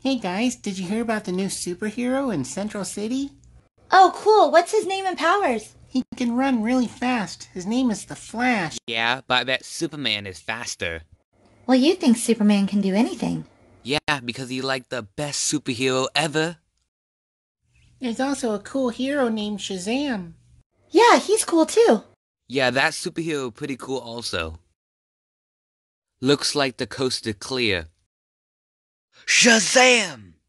Hey guys, did you hear about the new superhero in Central City? Oh, cool. What's his name and powers? He can run really fast. His name is the Flash. Yeah, but I bet Superman is faster. Well, you think Superman can do anything. Yeah, because he's like the best superhero ever. There's also a cool hero named Shazam. Yeah, he's cool too. Yeah, that superhero pretty cool also. Looks like the coast is clear. Shazam!